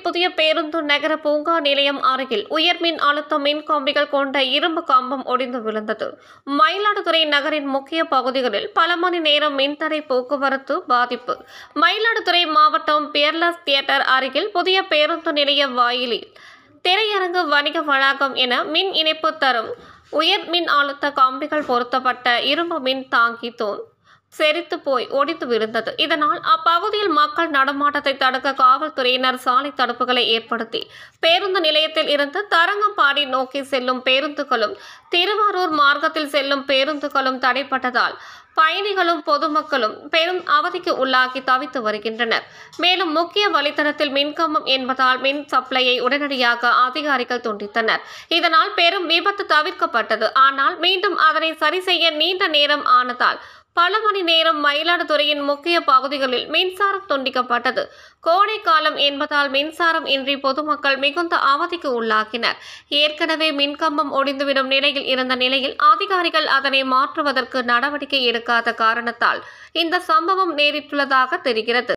புதிய பேருந்து நகர பூங்கா நிலையம் அருகில் உயர்மின் அழுத்த மின் கம்பிகள் கொண்ட இரும்பு கம்பம் ஒடிந்து விழுந்தது. மயிலாடுதுறை நகரின் முக்கிய பகுதிகளில் பல மணி நேரம் மின்தடை, போக்குவரத்து பாதிப்பு. மயிலாடுதுறை மாவட்டம் பியர்லஸ் தியேட்டர் அருகில் புதிய பேருந்து நிலைய வாயிலில் திரையரங்கு, வணிக வளாகம் என மின் இணைப்பு தரும் உயர் மின் அழுத்த கம்பிகள் பொருத்தப்பட்ட இரும்பு மின் தாங்கி தூண் செரித்து போய் ஒடிந்து விழுந்தது. இதனால் அப்பகுதியில் மக்கள் நடமாட்டத்தை தடுக்க காவல்துறையினர் சாலை தடுப்புகளை ஏற்படுத்தி பேருந்து நிலையத்தில் இருந்து தரங்கம்பாடி நோக்கி செல்லும் பேருந்துகளும் திருவாரூர் மார்க்கத்தில் செல்லும் பேருந்துகளும் தடைப்பட்டதால் பயணிகளும் பொதுமக்களும் பெரும் அவதிக்கு உள்ளாகி தவித்து வருகின்றனர். மேலும் முக்கிய வழித்தடத்தில் மின்கம்பம் என்பதால் மின் சப்ளையை உடனடியாக அதிகாரிகள் துண்டித்தனர். இதனால் பெரும் விபத்து தவிர்க்கப்பட்டது. ஆனால் மீண்டும் அதனை சரி செய்ய நீண்ட நேரம் ஆனதால் பல மணி நேரம் மயிலாடுதுறையின் முக்கிய பகுதிகளில் மின்சாரம் துண்டிக்கப்பட்டது. கோடை காலம் என்பதால் மின்சாரம் இன்றி பொதுமக்கள் மிகுந்த அவதிக்கு உள்ளாகினர். ஏற்கனவே மின்கம்பம் ஒடிந்துவிடும் நிலையில் இருந்த நிலையில் அதிகாரிகள் அதனை மாற்றுவதற்கு நடவடிக்கை எடுக்காத காரணத்தால் இந்த சம்பவம் நேரிட்டுள்ளதாக தெரிகிறது.